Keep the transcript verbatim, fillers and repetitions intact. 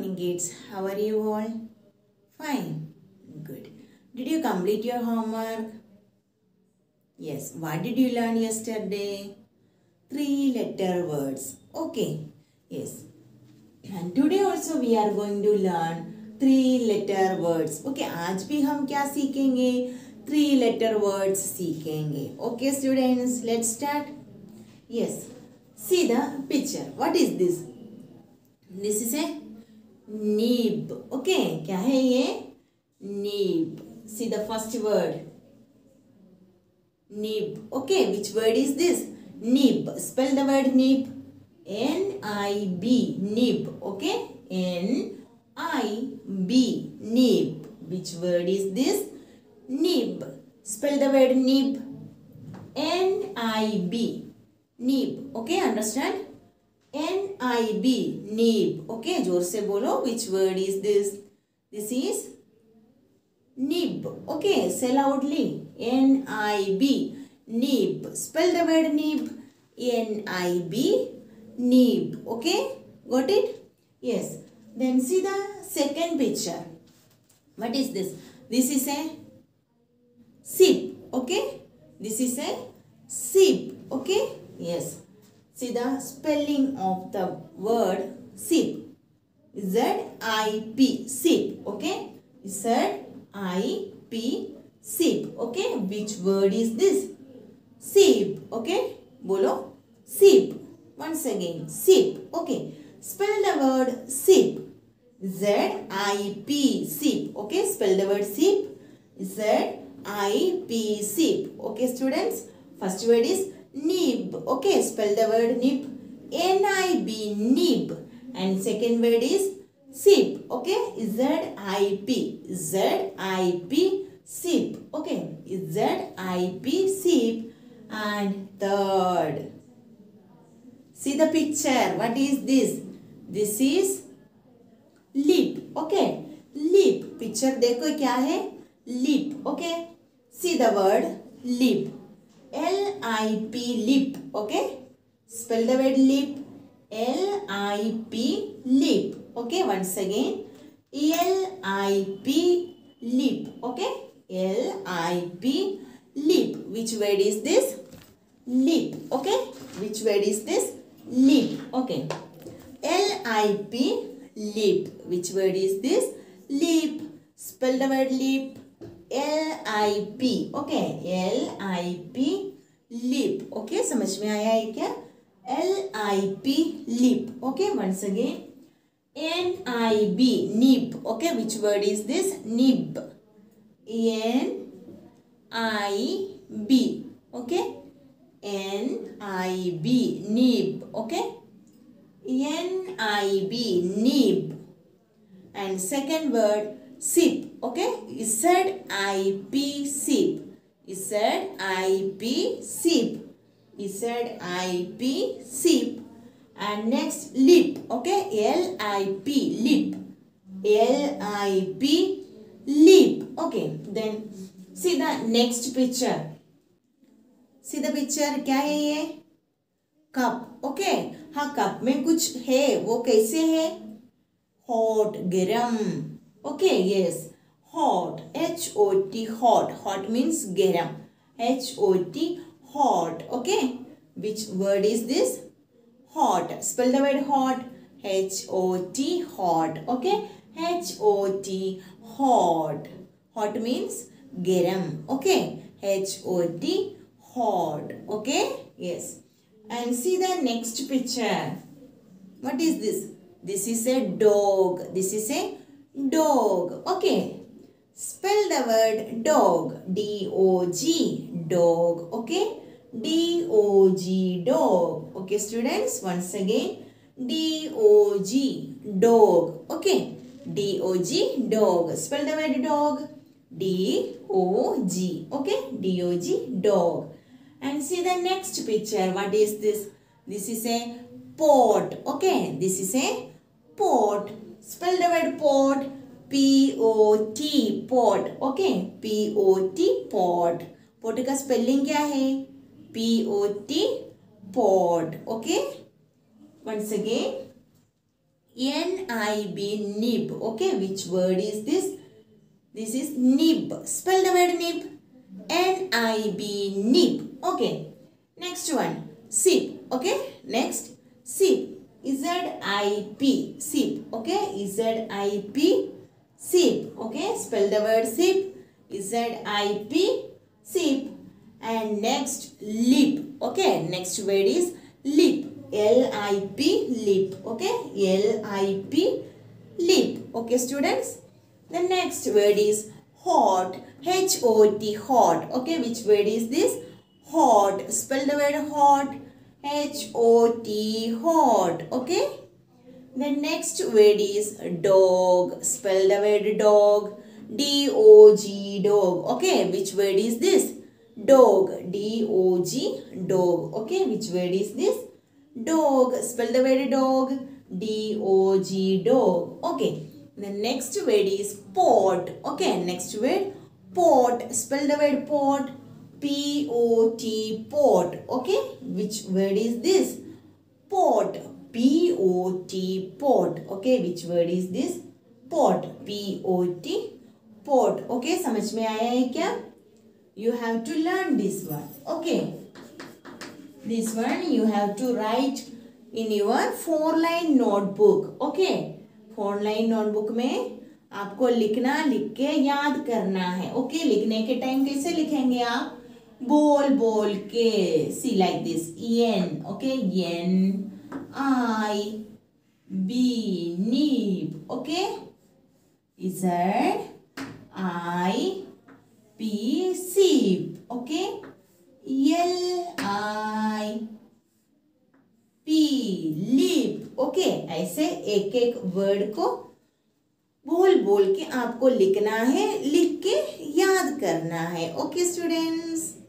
morning kids. How are you all? Fine. Good. Did you complete your homework? Yes. What did you learn yesterday? Three letter words. Okay. Yes. And today also we are going to learn three letter words. Okay. आज भी हम क्या सीखेंगे? Three letter words सीखेंगे. Okay students, let's start. Yes. See the picture. What is this? This is a nib. Okay, क्या है ये? Nib. See the first word. Nib. Okay, which word is this? Nib. Spell the word nib. N I B. Nib. Okay, N I B. Nib. Which word is this? Nib. Spell the word nib. N I B. Nib. Okay, understand? N I B. Nib. Okay, जोर से बोलो. Which word is this? This is nib. Okay, say loudly. N I B. Nib. Spell the word nib. N I B. Nib. Okay, got it? Yes. Then see the second picture. What is this? This is a sip. Okay, this is a sip. Okay, yes. See the spelling of the word sip. Z I P. Sip. Okay. Z I P. Sip. Okay. Which word is this? Sip. Okay. Bolo. Sip. Once again. Sip. Okay. Spell the word sip. Z I P. Sip. Okay. Spell the word sip. Z I P. Sip. Okay students. First word is nib. Okay, spell the word nib. N I B. Nib. And second word is sip. Okay, Z I P. Z I P. Sip. Okay, Z I P. Sip. And third. See the picture. What is this? This is lip. Okay, lip. Picture देखो क्या है? Lip. Okay. See the word lip. L I P. Lip. Okay. Spell the word lip. L I P. Lip. Okay. Once again. L I P. Lip. Okay. L I P. Lip. Which word is this? Lip. Okay. Which word is this? Lip. Okay. L I P. Lip. Which word is this? Lip. Spell the word lip. L I P. Okay. L I P. Lip. Okay. समझ में आया है क्या? L I P. Lip. Okay. Once again. N I B. Nib. Okay. Which word is this? Nib. N I B. Okay. N I B. Nib. Okay. N I B. Nib. And second word sip. Okay, Z I P. Sip. Z I P. Sip. Z I P. Sip. And next lip. Okay, L I P. Lip. L I P. Lip. Okay, then see the next picture. See the picture. क्या है ये? Cup. Okay, हाँ cup में कुछ है. वो कैसे है? हॉट. गरम. Okay, yes. Hot. H O T. Hot. Hot means garam. H O T. Hot. Okay. Which word is this? Hot. Spell the word hot. H O T. Hot. Okay. H O T. Hot. Hot means garam. Okay. H O T. Hot. Okay. Yes. And see the next picture. What is this? This is a dog. This is a dog. Okay. Spell the word dog. D O G. Dog. Okay. D O G. Dog. Okay students. Once again. D O G. Dog. Okay. D O G. Dog. Spell the word dog. D O G. Okay. D O G. Dog. And see the next picture. What is this? This is a pot. Okay. This is a pot. Spell the word pot. P O T. Pot. Okay. P O T. Pot. Pot का spelling क्या है? P O T. Pot. Okay. Once again. N I B, nib. Okay, which word is this? This is nib. Spell the word nib. N I B, nib. Okay. Next one, sip. Okay. Next, sip. Z I P, sip. Okay. Z I P, sip. Okay. Spell the word sip. Z I P, sip. And next, lip. Okay. Next word is lip. L I P, lip. Okay. L I P, lip. Okay, students. The next word is hot. H O T, hot. Okay, which word is this? Hot. Spell the word hot. H O T, hot. Okay. The next word is dog. Spell the word dog. D O G, dog. Okay, which word is this? Dog. D O G, dog. Okay, which word is this? Dog. Spell the word dog. D O G, dog. Okay. The next word is pot. Okay. Next word pot. Spell the word pot. P O T, pot. Okay. Which word is this? Pot. P O T, pot. Okay. Which word is this? Pot. P O T, pot. Okay. समझ में आया है क्या? You have to learn this one. Okay. This one you have to write in your four line notebook. Okay. four line notebook में आपको लिखना, लिख के याद करना है. Okay. लिखने के टाइम कैसे लिखेंगे आप? बोल बोल के. See like this. N. Okay. N I B, nib. Okay. Z I P, sip. Okay. L I P, lip. Okay okay, ऐसे एक एक वर्ड को बोल बोल के आपको लिखना है, लिख के याद करना है. Okay students.